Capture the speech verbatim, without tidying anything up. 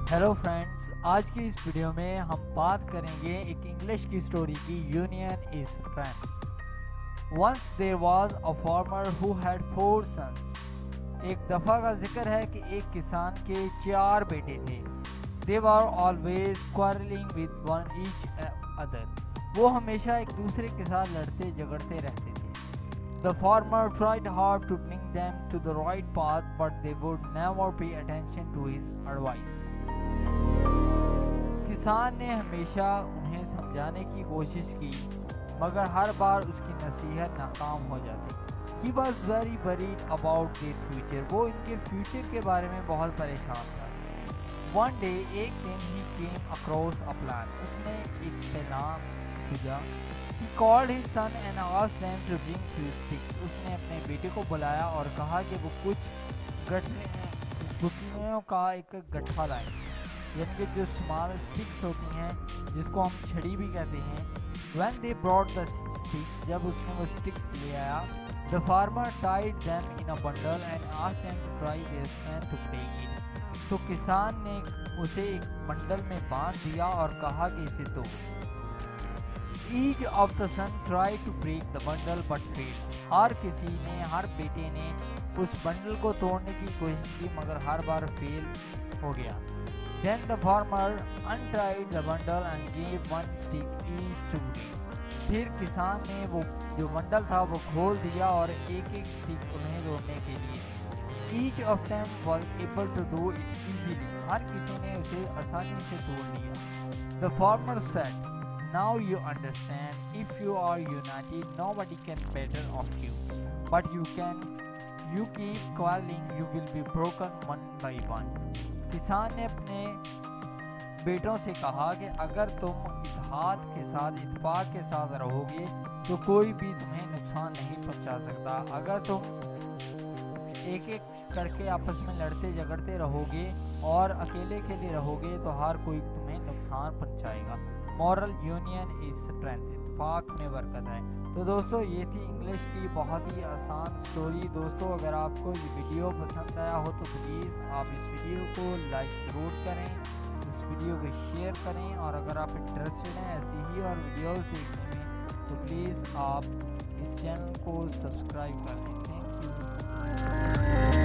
Hello friends, आज की इस वीडियो में हम बात करेंगे एक इंग्लिश की स्टोरी की। Union is strength. Once there was a farmer who had four sons. एक दफ़ा का जिक्र है कि एक किसान के चार बेटे थे। They were always quarrelling with one each other. वो हमेशा एक दूसरे के साथ लड़ते झगड़ते रहते थे। The farmer tried hard to bring them to the right path, but they would never pay attention to his advice. किसान ने हमेशा उन्हें समझाने की कोशिश की, मगर हर बार उसकी नसीहत नाकाम हो जाती। He was very worried about their future. वो इनके फ्यूचर के बारे में बहुत परेशान था। One day, एक दिन he came across a plan. उसने एक प्लान सूझा। He called his son and asked them to bring few sticks. उसने अपने बेटे को बुलाया और कहा कि वो कुछ गुठलियों का एक गट्ठा लाए, यानी कि जो स्मॉल स्टिक्स होती हैं जिसको हम छड़ी भी कहते हैं। When they brought the sticks, जब उसने वो स्टिक्स ले आया, the farmer tied them in a bundle and asked them to try their strength to break it. तो किसान ने उसे एक बंडल में बांध दिया और कहा कि इसे तोड़। Each of the son tried to break the bundle but failed. हर किसी ने, हर बेटे ने उस बंडल को तोड़ने की कोशिश की, मगर हर बार फेल हो गया। Then the farmer untied the bundle and gave one stick each to break. फिर किसान ने वो जो बंडल था वो खोल दिया और एक एक स्टिक उन्हें तोड़ने के लिए। Each of them was able to do it easily. हर किसी ने उसे आसानी से तोड़ लिया। The farmer said, "Now you understand. If you are united, nobody can better of you. But you can, you keep quarreling, you will be broken one by one." किसान ने अपने बेटों से कहा कि अगर तुम इत्तेहाद के साथ, इत्तेफाक के साथ रहोगे तो कोई भी तुम्हें नुकसान नहीं पहुंचा सकता। अगर तुम एक एक करके आपस में लड़ते झगड़ते रहोगे और अकेले के लिए रहोगे तो हर कोई तुम्हें नुकसान पहुंचाएगा। Moral, union is strength. इत्तेफाक में बरकत है। तो दोस्तों, ये थी इंग्लिश की बहुत ही आसान स्टोरी। दोस्तों, अगर आपको ये वीडियो पसंद आया हो तो प्लीज़ आप इस वीडियो को लाइक ज़रूर करें, इस वीडियो को शेयर करें, और अगर आप इंटरेस्टेड हैं ऐसी ही और वीडियोस देखने में तो प्लीज़ आप इस चैनल को सब्सक्राइब कर लें। Thank you.